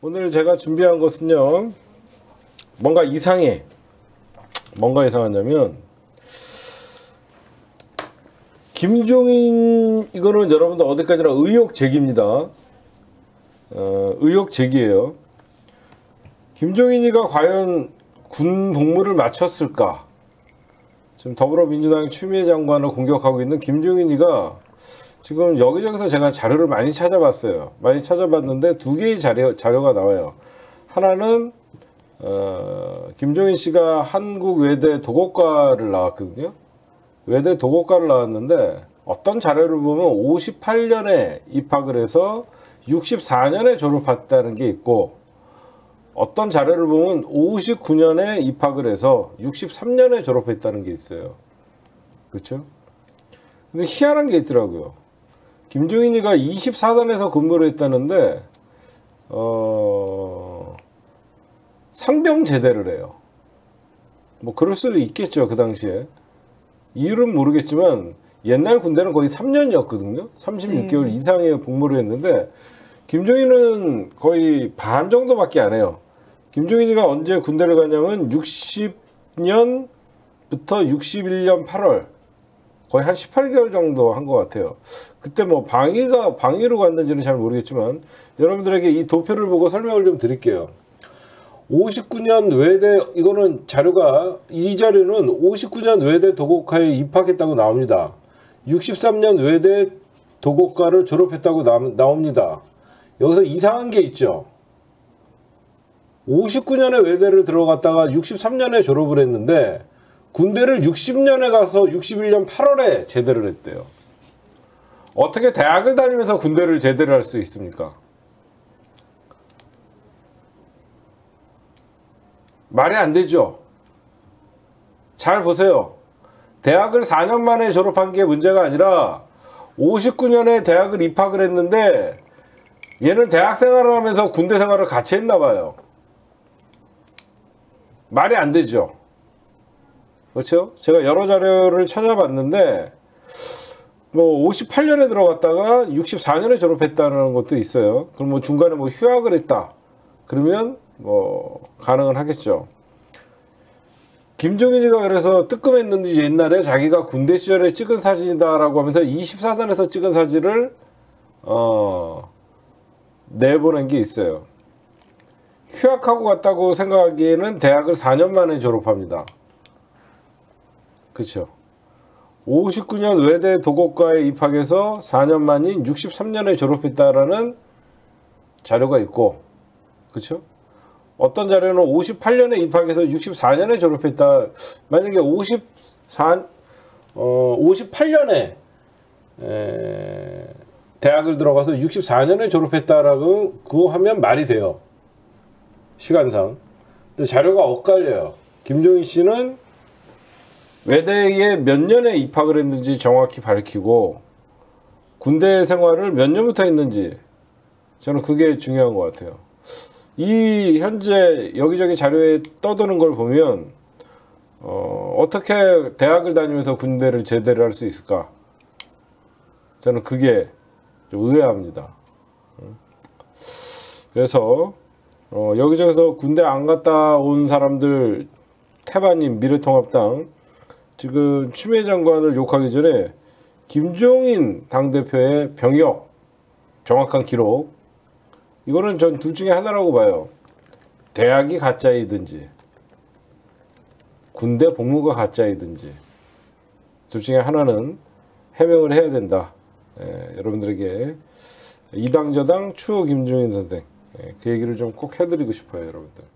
오늘 제가 준비한 것은요, 뭔가 이상해. 뭔가 이상하냐면, 김종인, 이거는 여러분들 어디까지나 의혹 제기입니다. 의혹 제기예요. 김종인이가 과연 군 복무를 마쳤을까? 지금 더불어민주당의 추미애 장관을 공격하고 있는 김종인이가 지금 여기저기서 제가 자료를 많이 찾아봤어요. 많이 찾아봤는데 두 개의 자료가 나와요. 하나는 김종인 씨가 한국 외대 도곡과를 나왔거든요. 외대 도곡과를 나왔는데 어떤 자료를 보면 58년에 입학을 해서 64년에 졸업했다는 게 있고, 어떤 자료를 보면 59년에 입학을 해서 63년에 졸업했다는 게 있어요. 그렇죠? 근데 희한한 게 있더라고요. 김종인이가 24단에서 근무를 했다는데 상병 제대를 해요. 뭐 그럴 수도 있겠죠, 그 당시에. 이유는 모르겠지만 옛날 군대는 거의 3년이었거든요. 36개월 이상의 복무를 했는데 김종인은 거의 반 정도밖에 안 해요. 김종인이가 언제 군대를 가냐면 60년부터 61년 8월, 거의 한 18개월 정도 한 것 같아요. 그때 뭐 방위로 갔는지는 잘 모르겠지만 여러분들에게 이 도표를 보고 설명을 좀 드릴게요. 59년 외대, 이거는 자료가, 이 자료는 59년 외대 도곡과에 입학했다고 나옵니다. 63년 외대 도곡과를 졸업했다고 나옵니다. 여기서 이상한 게 있죠. 59년에 외대를 들어갔다가 63년에 졸업을 했는데 군대를 60년에 가서 61년 8월에 제대를 했대요. 어떻게 대학을 다니면서 군대를 제대를 할 수 있습니까? 말이 안 되죠. 잘 보세요. 대학을 4년 만에 졸업한 게 문제가 아니라 59년에 대학을 입학을 했는데 얘는 대학 생활을 하면서 군대 생활을 같이 했나 봐요. 말이 안 되죠. 그렇죠? 제가 여러 자료를 찾아봤는데 뭐 58년에 들어갔다가 64년에 졸업했다는 것도 있어요. 그럼 뭐 중간에 뭐 휴학을 했다, 그러면 뭐 가능은 하겠죠. 김종인이가 그래서 뜨끔했는지 옛날에 자기가 군대 시절에 찍은 사진이다라고 하면서 24단에서 찍은 사진을 내보낸 게 있어요. 휴학하고 갔다고 생각하기에는 대학을 4년 만에 졸업합니다. 그렇죠? 59년 외대 도곡과에 입학해서 4년 만인 63년에 졸업했다라는 자료가 있고, 그렇죠? 어떤 자료는 58년에 입학해서 64년에 졸업했다. 만약에 58년에 대학을 들어가서 64년에 졸업했다라고 그거 하면 말이 돼요, 시간상. 근데 자료가 엇갈려요. 김종인 씨는 외대에 몇 년에 입학을 했는지 정확히 밝히고 군대 생활을 몇 년부터 했는지, 저는 그게 중요한 것 같아요. 이 현재 여기저기 자료에 떠도는 걸 보면 어떻게 대학을 다니면서 군대를 제대를 할 수 있을까? 저는 그게 좀 의아합니다. 그래서 여기저기서 군대 안 갔다 온 사람들, 태반님, 미래통합당, 지금 추미애 장관을 욕하기 전에 김종인 당대표의 병역 정확한 기록, 이거는 전 둘 중에 하나라고 봐요. 대학이 가짜이든지 군대 복무가 가짜이든지 둘 중에 하나는 해명을 해야 된다. 여러분들에게 이당저당 추호 김종인 선생, 그 얘기를 좀 꼭 해드리고 싶어요, 여러분들.